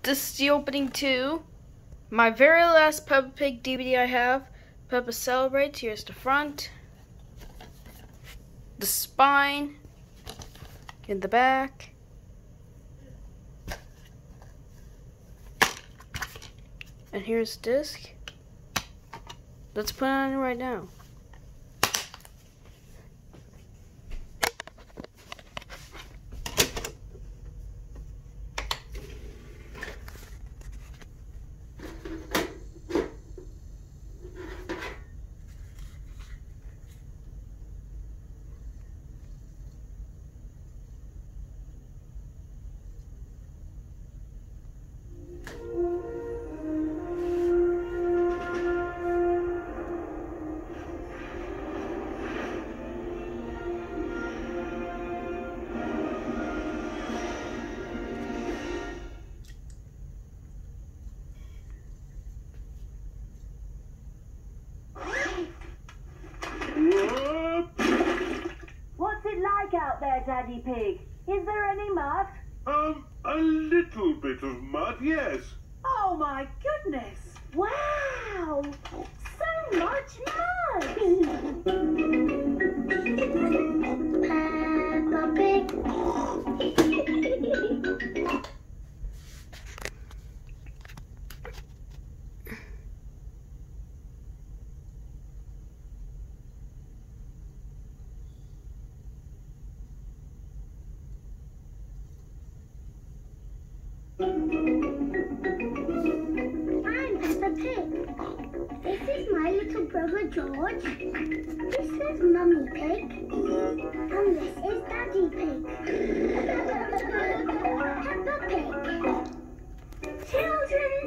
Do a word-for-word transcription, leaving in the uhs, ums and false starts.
this is the opening to my very last Peppa Pig D V D I have. Peppa Celebrates. Here's the front, the spine, in the back, and here's the disc. Let's put it on right now. What's it like out there, Daddy Pig? Is there any mud? Um, a little bit of mud, yes. Oh my goodness! Wow! So much mud! Peppa Pig. I'm Peppa Pig. This is my little brother George. This is Mummy Pig. And this is Daddy Pig. Peppa Pig. Children,